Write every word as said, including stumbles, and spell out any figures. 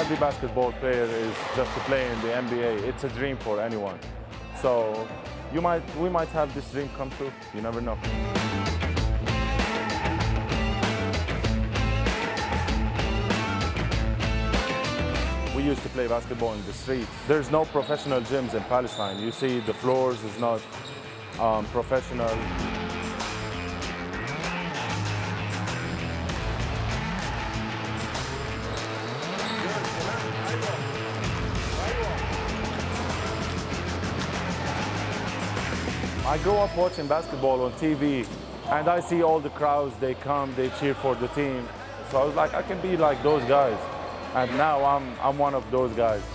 every basketball player is just to play in the N B A. It's a dream for anyone. So you might, we might have this dream come true. You never know. We used to play basketball in the streets. There's no professional gyms in Palestine. You see the floors is not um, professional. I grew up watching basketball on T V, and I see all the crowds, they come, they cheer for the team. So I was like, I can be like those guys. And now I'm, I'm one of those guys.